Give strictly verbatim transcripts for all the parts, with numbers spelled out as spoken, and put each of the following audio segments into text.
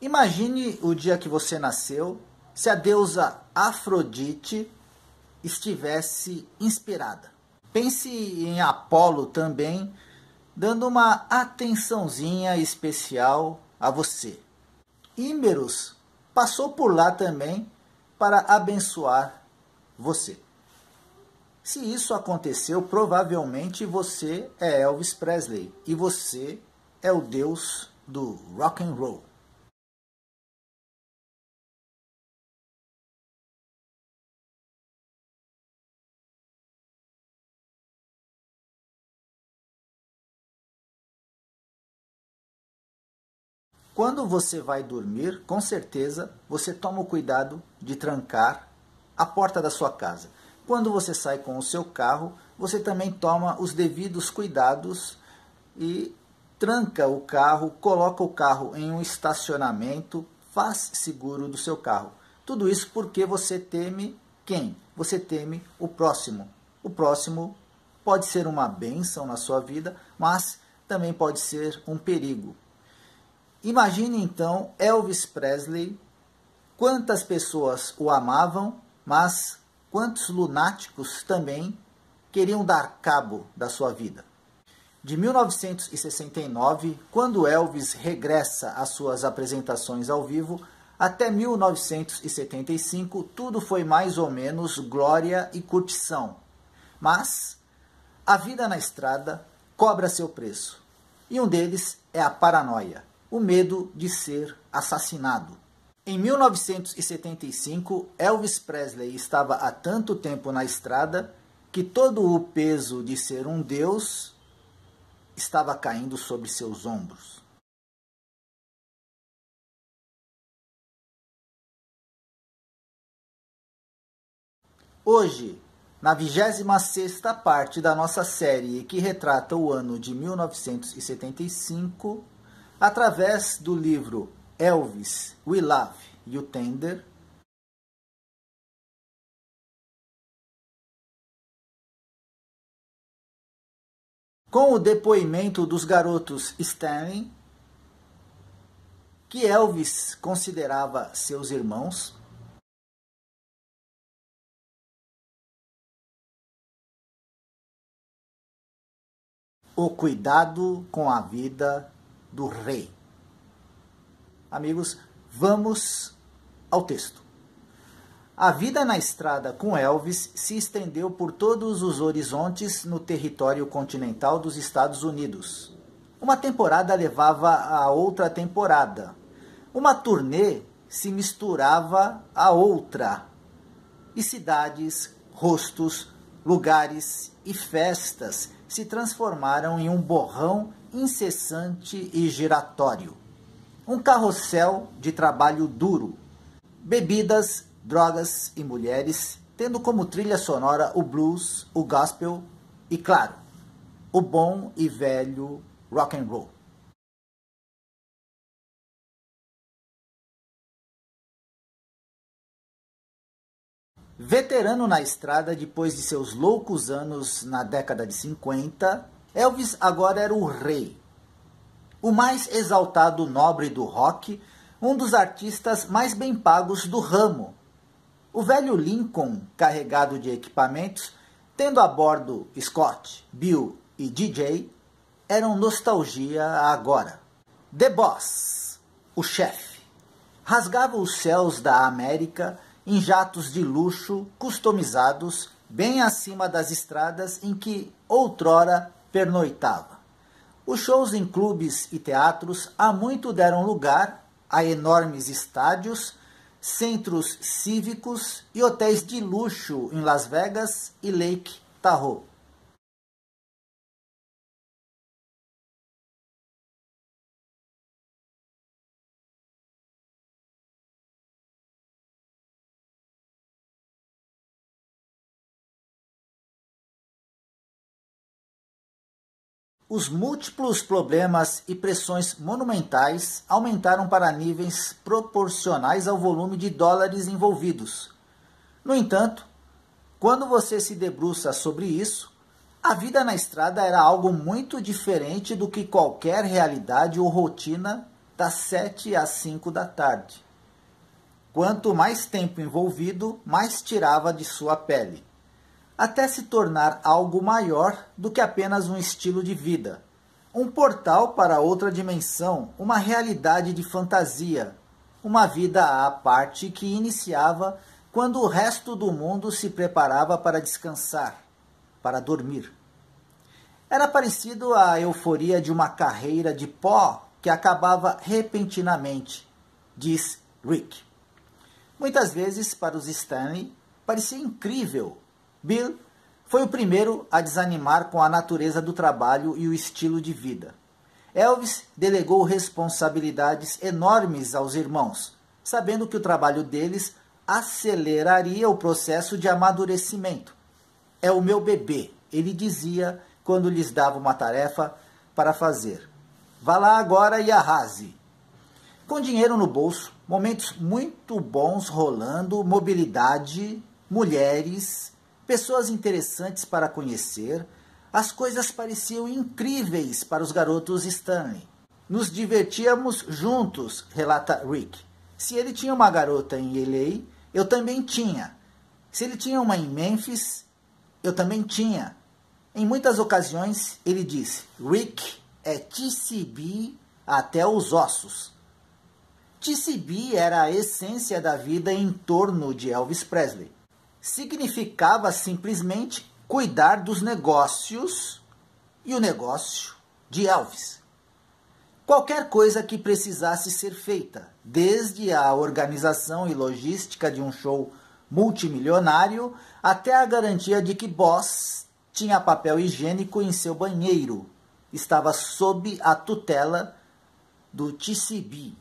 Imagine o dia que você nasceu, se a deusa Afrodite estivesse inspirada. Pense em Apolo também, dando uma atençãozinha especial a você. Ímberos passou por lá também para abençoar você. Se isso aconteceu, provavelmente você é Elvis Presley e você é o deus do rock and roll. Quando você vai dormir, com certeza, você toma o cuidado de trancar a porta da sua casa. Quando você sai com o seu carro, você também toma os devidos cuidados e tranca o carro, coloca o carro em um estacionamento, faz seguro do seu carro. Tudo isso porque você teme quem? Você teme o próximo. O próximo pode ser uma bênção na sua vida, mas também pode ser um perigo. Imagine então Elvis Presley, quantas pessoas o amavam, mas quantos lunáticos também queriam dar cabo da sua vida. De mil novecentos e sessenta e nove, quando Elvis regressa às suas apresentações ao vivo, até mil novecentos e setenta e cinco, tudo foi mais ou menos glória e curtição. Mas a vida na estrada cobra seu preço. E um deles é a paranoia, o medo de ser assassinado. Em mil novecentos e setenta e cinco, Elvis Presley estava há tanto tempo na estrada que todo o peso de ser um deus estava caindo sobre seus ombros. Hoje, na vigésima sexta parte da nossa série que retrata o ano de mil novecentos e setenta e cinco, através do livro Elvis, We Love You Tender, com o depoimento dos garotos Stanley, que Elvis considerava seus irmãos, o cuidado com a vida do rei. Amigos, vamos ao texto. A vida na estrada com Elvis se estendeu por todos os horizontes no território continental dos Estados Unidos. Uma temporada levava a outra temporada. Uma turnê se misturava a outra. E cidades, rostos, lugares e festas se transformaram em um borrão incessante e giratório. Um carrossel de trabalho duro, bebidas, drogas e mulheres, tendo como trilha sonora o blues, o gospel e, claro, o bom e velho rock and roll. Veterano na estrada depois de seus loucos anos na década de cinquenta, Elvis agora era o rei. O mais exaltado nobre do rock, um dos artistas mais bem pagos do ramo. O velho Lincoln, carregado de equipamentos, tendo a bordo Scott, Bill e D J, eram nostalgia agora. The Boss, o chefe, rasgava os céus da América em jatos de luxo customizados bem acima das estradas em que outrora pernoitava. Os shows em clubes e teatros há muito deram lugar a enormes estádios, centros cívicos e hotéis de luxo em Las Vegas e Lake Tahoe. Os múltiplos problemas e pressões monumentais aumentaram para níveis proporcionais ao volume de dólares envolvidos. No entanto, quando você se debruça sobre isso, a vida na estrada era algo muito diferente do que qualquer realidade ou rotina das sete às cinco da tarde. Quanto mais tempo envolvido, mais tirava de sua pele, até se tornar algo maior do que apenas um estilo de vida, um portal para outra dimensão, uma realidade de fantasia, uma vida à parte que iniciava quando o resto do mundo se preparava para descansar, para dormir. Era parecido à euforia de uma carreira de pó que acabava repentinamente, diz Rick. Muitas vezes, para os Stanley, parecia incrível. Bill foi o primeiro a desanimar com a natureza do trabalho e o estilo de vida. Elvis delegou responsabilidades enormes aos irmãos, sabendo que o trabalho deles aceleraria o processo de amadurecimento. É o meu bebê, ele dizia quando lhes dava uma tarefa para fazer. Vá lá agora e arrase. Com dinheiro no bolso, momentos muito bons rolando, mobilidade, mulheres, pessoas interessantes para conhecer, as coisas pareciam incríveis para os garotos Stanley. Nos divertíamos juntos, relata Rick. Se ele tinha uma garota em L A, eu também tinha. Se ele tinha uma em Memphis, eu também tinha. Em muitas ocasiões, ele disse, Rick é T C B até os ossos. T C B era a essência da vida em torno de Elvis Presley. Significava simplesmente cuidar dos negócios e o negócio de Elvis. Qualquer coisa que precisasse ser feita, desde a organização e logística de um show multimilionário até a garantia de que Boss tinha papel higiênico em seu banheiro, estava sob a tutela do T C B.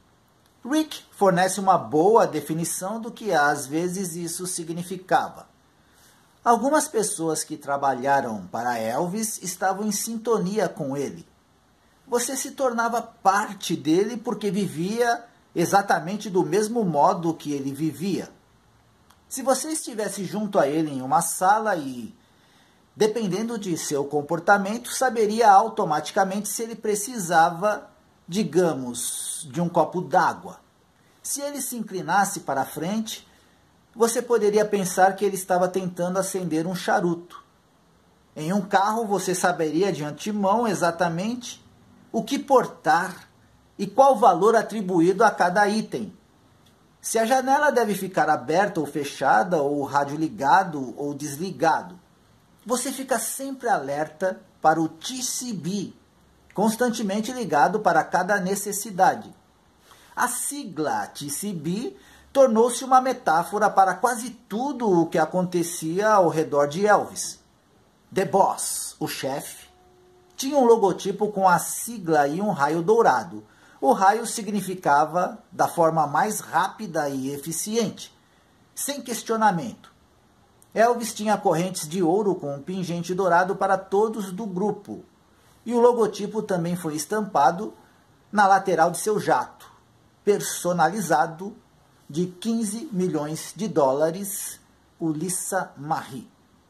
Rick fornece uma boa definição do que às vezes isso significava. Algumas pessoas que trabalharam para Elvis estavam em sintonia com ele. Você se tornava parte dele porque vivia exatamente do mesmo modo que ele vivia. Se você estivesse junto a ele em uma sala e, dependendo de seu comportamento, saberia automaticamente se ele precisava, digamos, de um copo d'água. Se ele se inclinasse para a frente, você poderia pensar que ele estava tentando acender um charuto. Em um carro, você saberia de antemão exatamente o que portar e qual valor atribuído a cada item. Se a janela deve ficar aberta ou fechada, ou o rádio ligado ou desligado. Você fica sempre alerta para o T C B, constantemente ligado para cada necessidade. A sigla T C B tornou-se uma metáfora para quase tudo o que acontecia ao redor de Elvis. The Boss, o chefe, tinha um logotipo com a sigla e um raio dourado. O raio significava da forma mais rápida e eficiente, sem questionamento. Elvis tinha correntes de ouro com um pingente dourado para todos do grupo. E o logotipo também foi estampado na lateral de seu jato, personalizado de quinze milhões de dólares, Ulissa Marie.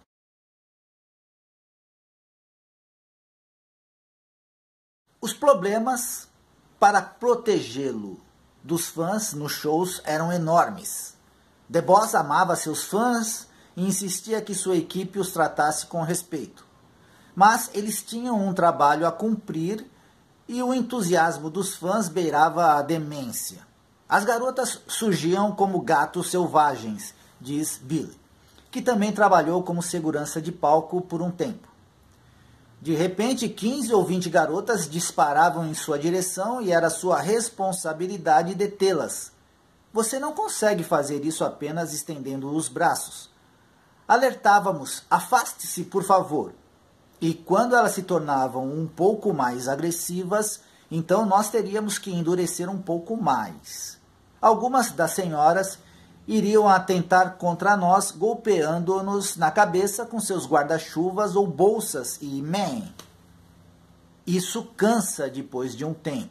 Os problemas para protegê-lo dos fãs nos shows eram enormes. The Boss amava seus fãs e insistia que sua equipe os tratasse com respeito. Mas eles tinham um trabalho a cumprir e o entusiasmo dos fãs beirava a demência. As garotas surgiam como gatos selvagens, diz Billy, que também trabalhou como segurança de palco por um tempo. De repente, quinze ou vinte garotas disparavam em sua direção e era sua responsabilidade detê-las. Você não consegue fazer isso apenas estendendo os braços. Alertávamos, afaste-se, por favor. E quando elas se tornavam um pouco mais agressivas, então nós teríamos que endurecer um pouco mais. Algumas das senhoras iriam atentar contra nós, golpeando-nos na cabeça com seus guarda-chuvas ou bolsas e man. Isso cansa depois de um tempo.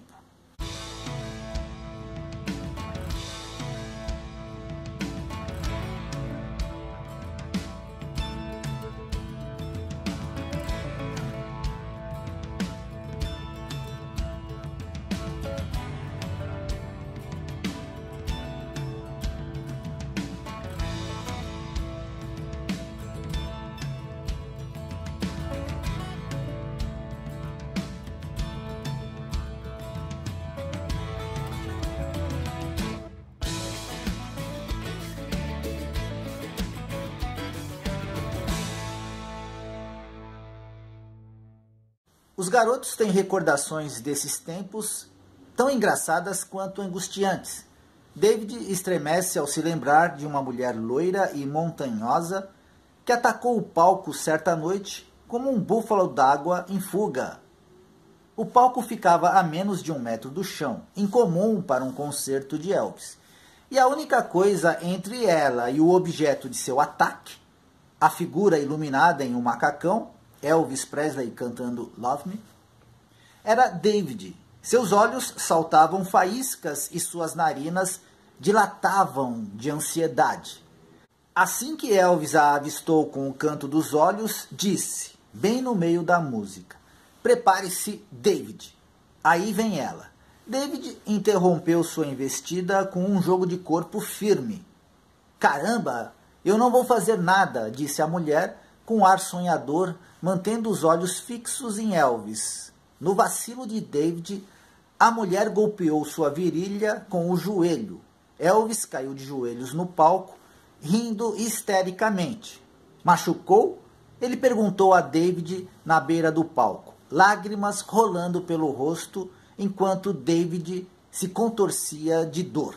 Os garotos têm recordações desses tempos tão engraçadas quanto angustiantes. David estremece ao se lembrar de uma mulher loira e montanhosa que atacou o palco certa noite como um búfalo d'água em fuga. O palco ficava a menos de um metro do chão, incomum para um concerto de Elvis. E a única coisa entre ela e o objeto de seu ataque, a figura iluminada em um macacão, Elvis Presley cantando Love Me, era David. Seus olhos saltavam faíscas e suas narinas dilatavam de ansiedade. Assim que Elvis a avistou com o canto dos olhos, disse, bem no meio da música, prepare-se, David. Aí vem ela. David interrompeu sua investida com um jogo de corpo firme. Caramba, eu não vou fazer nada, disse a mulher, com ar sonhador, mantendo os olhos fixos em Elvis. No vacilo de David, a mulher golpeou sua virilha com o joelho. Elvis caiu de joelhos no palco, rindo histericamente. Machucou? Ele perguntou a David na beira do palco, lágrimas rolando pelo rosto, enquanto David se contorcia de dor.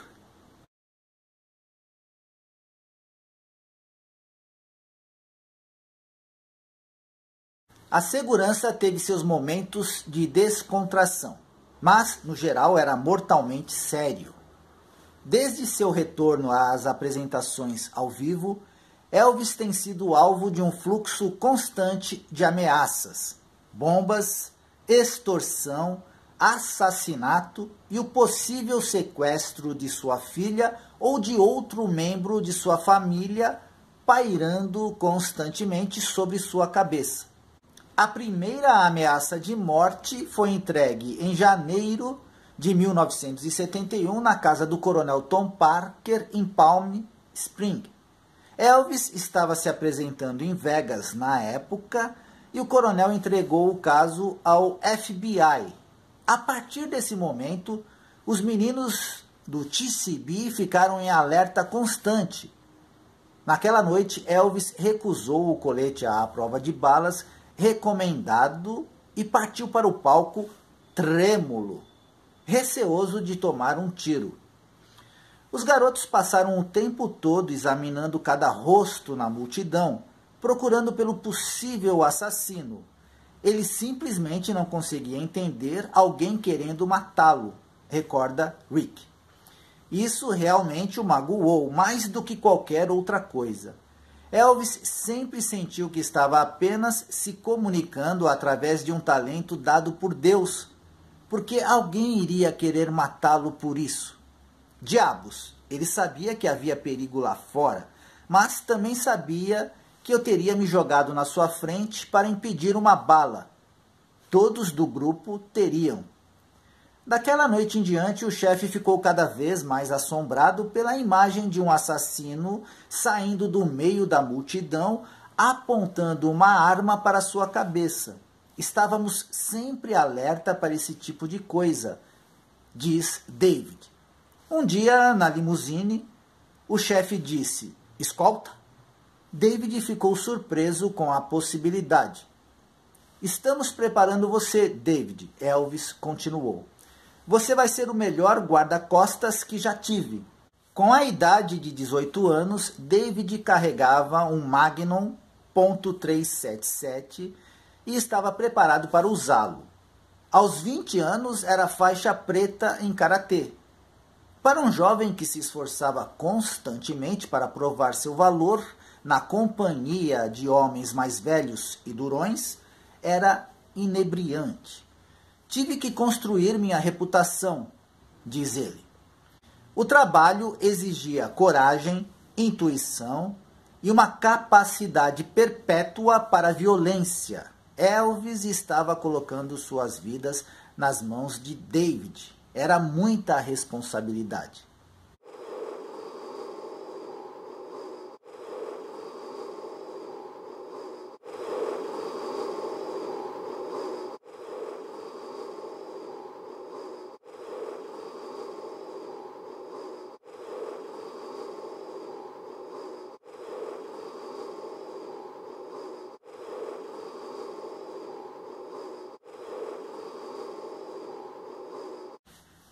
A segurança teve seus momentos de descontração, mas, no geral, era mortalmente sério. Desde seu retorno às apresentações ao vivo, Elvis tem sido alvo de um fluxo constante de ameaças, bombas, extorsão, assassinato e o possível sequestro de sua filha ou de outro membro de sua família pairando constantemente sobre sua cabeça. A primeira ameaça de morte foi entregue em janeiro de mil novecentos e setenta e um na casa do coronel Tom Parker em Palm Springs. Elvis estava se apresentando em Vegas na época e o coronel entregou o caso ao F B I. A partir desse momento, os meninos do T C B ficaram em alerta constante. Naquela noite, Elvis recusou o colete à prova de balas recomendado e partiu para o palco trêmulo, receoso de tomar um tiro. Os garotos passaram o tempo todo examinando cada rosto na multidão, procurando pelo possível assassino. Ele simplesmente não conseguia entender alguém querendo matá-lo, recorda Rick. Isso realmente o magoou mais do que qualquer outra coisa. Elvis sempre sentiu que estava apenas se comunicando através de um talento dado por Deus, porque alguém iria querer matá-lo por isso. Diabos, ele sabia que havia perigo lá fora, mas também sabia que eu teria me jogado na sua frente para impedir uma bala. Todos do grupo teriam. Daquela noite em diante, o chefe ficou cada vez mais assombrado pela imagem de um assassino saindo do meio da multidão, apontando uma arma para sua cabeça. Estávamos sempre alerta para esse tipo de coisa, diz David. Um dia, na limusine, o chefe disse, escolta? David ficou surpreso com a possibilidade. Estamos preparando você, David, Elvis continuou. Você vai ser o melhor guarda-costas que já tive. Com a idade de dezoito anos, David carregava um Magnum ponto trezentos e setenta e sete e estava preparado para usá-lo. Aos vinte anos, era faixa preta em karatê. Para um jovem que se esforçava constantemente para provar seu valor na companhia de homens mais velhos e durões, era inebriante. Tive que construir minha reputação, diz ele. O trabalho exigia coragem, intuição e uma capacidade perpétua para a violência. Elvis estava colocando suas vidas nas mãos de David. Era muita responsabilidade.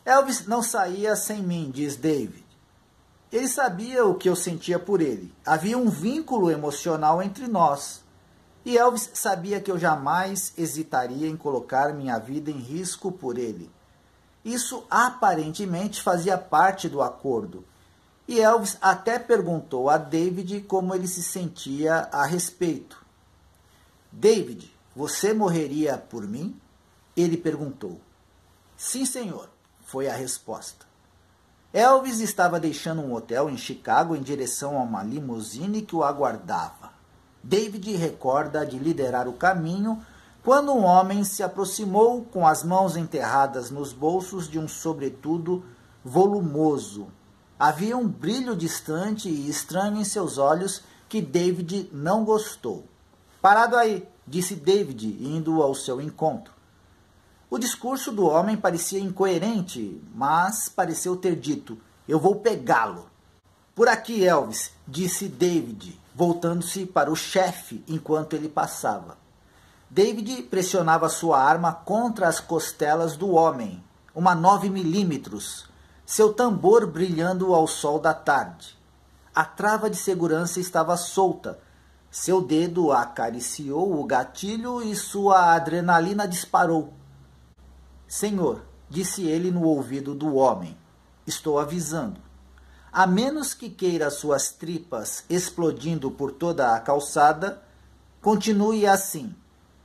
Elvis não saía sem mim, diz David. Ele sabia o que eu sentia por ele. Havia um vínculo emocional entre nós. E Elvis sabia que eu jamais hesitaria em colocar minha vida em risco por ele. Isso aparentemente fazia parte do acordo. E Elvis até perguntou a David como ele se sentia a respeito. David, você morreria por mim? Ele perguntou. Sim, senhor, foi a resposta. Elvis estava deixando um hotel em Chicago em direção a uma limusine que o aguardava. David recorda de liderar o caminho quando um homem se aproximou com as mãos enterradas nos bolsos de um sobretudo volumoso. Havia um brilho distante e estranho em seus olhos que David não gostou. Parado aí, disse David, indo ao seu encontro. O discurso do homem parecia incoerente, mas pareceu ter dito, eu vou pegá-lo. Por aqui, Elvis, disse David, voltando-se para o chefe enquanto ele passava. David pressionava sua arma contra as costelas do homem, uma nove milímetros, seu tambor brilhando ao sol da tarde. A trava de segurança estava solta. Seu dedo acariciou o gatilho e sua adrenalina disparou. Senhor, disse ele no ouvido do homem, estou avisando. A menos que queira suas tripas explodindo por toda a calçada, continue assim.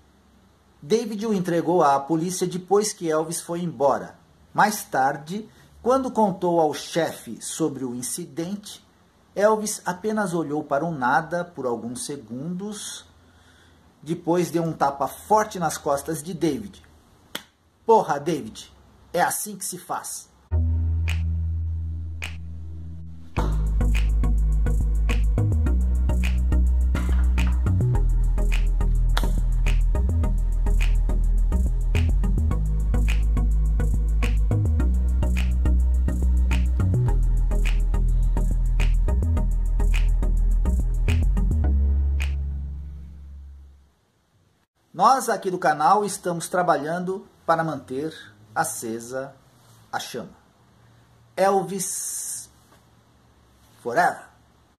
David o entregou à polícia depois que Elvis foi embora. Mais tarde, quando contou ao chefe sobre o incidente, Elvis apenas olhou para o nada por alguns segundos, depois deu um tapa forte nas costas de David. Porra, David, é assim que se faz. Nós aqui do canal estamos trabalhando para manter acesa a chama. Elvis Forever.